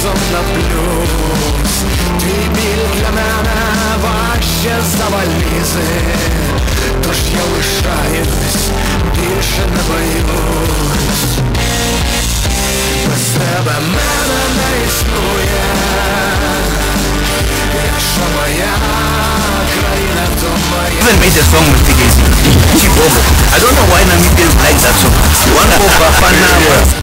разом на плюс. Твій біль для мене важче за валізи, тож я лишаюсь, більше не боюсь. Без тебе мене не існує. Якщо моя країна, то моя. Even made a song with Tigezi, Chibobo. I don't know why Namibians like that song. One for Bafana.